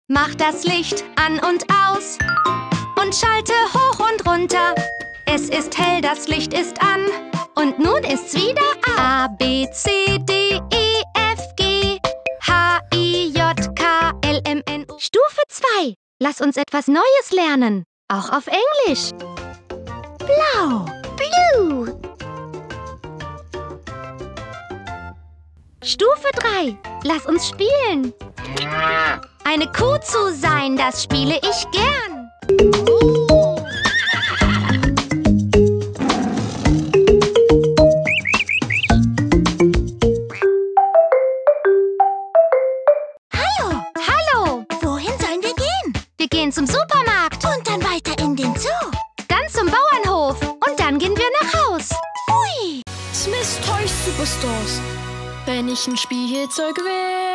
Mach das Licht an und aus und schalte hoch und runter. Es ist hell, das Licht ist an und nun ist's wieder A, B, C, D, E, F, G, H, I, J, K, L, M, N, O. Stufe 2. Lass uns etwas Neues lernen, auch auf Englisch. Blau. Blue. Stufe 3. Lass uns spielen. Eine Kuh zu sein, das spiele ich gern. Hallo! Hallo! Wohin sollen wir gehen? Wir gehen zum Supermarkt. Und dann weiter in den Zoo. Dann zum Bauernhof. Und dann gehen wir nach Haus. Ui! Smiths Toy Superstores. Wenn ich ein Spielzeug will.